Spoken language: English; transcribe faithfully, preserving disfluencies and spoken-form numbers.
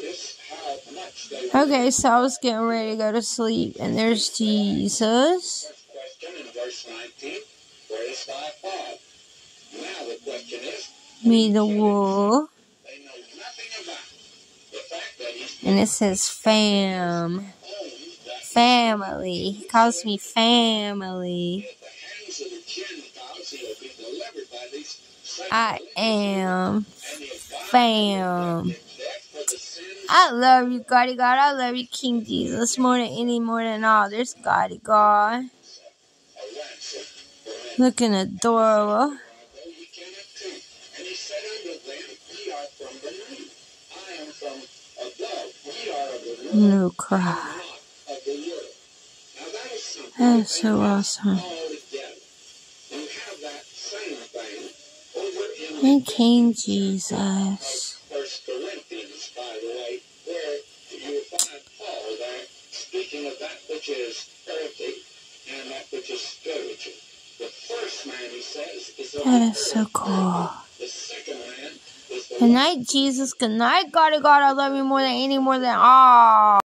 Okay, so I was getting ready to go to sleep, and there's Jesus. Me, the wolf. And it says fam. Family. He calls me family. I am fam. I love you, Goddy God. I love you, King Jesus, more than any, more than all. There's Goddy God. Looking adorable. No cry. That's so awesome. And King Jesus. That is so cool. Good night, Jesus. Good night, God. God, I love you more than any, more than all.